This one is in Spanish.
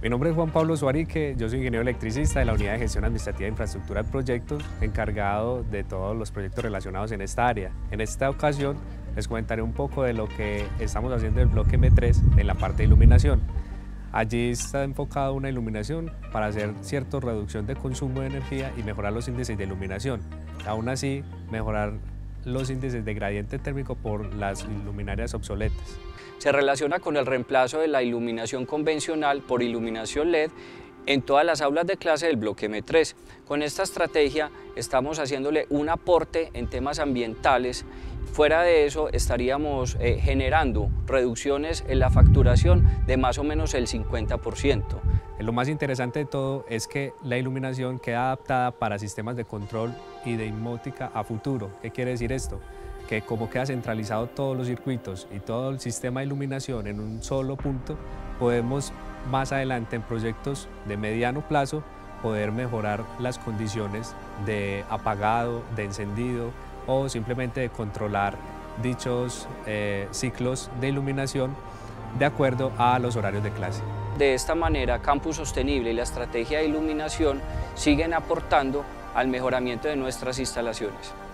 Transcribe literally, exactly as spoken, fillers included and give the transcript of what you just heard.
Mi nombre es Juan Pablo Suarique, yo soy ingeniero electricista de la Unidad de Gestión Administrativa de Infraestructura de Proyectos, encargado de todos los proyectos relacionados en esta área. En esta ocasión les comentaré un poco de lo que estamos haciendo en el bloque M tres en la parte de iluminación. Allí está enfocada una iluminación para hacer cierta reducción de consumo de energía y mejorar los índices de iluminación. Aún así, mejorar los índices de gradiente térmico por las luminarias obsoletas. Se relaciona con el reemplazo de la iluminación convencional por iluminación L E D en todas las aulas de clase del bloque M tres. Con esta estrategia estamos haciéndole un aporte en temas ambientales. Fuera de eso estaríamos eh, generando reducciones en la facturación de más o menos el cincuenta por ciento. Lo más interesante de todo es que la iluminación queda adaptada para sistemas de control y de domótica a futuro. ¿Qué quiere decir esto? Que como queda centralizado todos los circuitos y todo el sistema de iluminación en un solo punto, podemos más adelante en proyectos de mediano plazo poder mejorar las condiciones de apagado, de encendido o simplemente de controlar dichos eh, ciclos de iluminación de acuerdo a los horarios de clase. De esta manera, Campus Sostenible y la estrategia de iluminación siguen aportando al mejoramiento de nuestras instalaciones.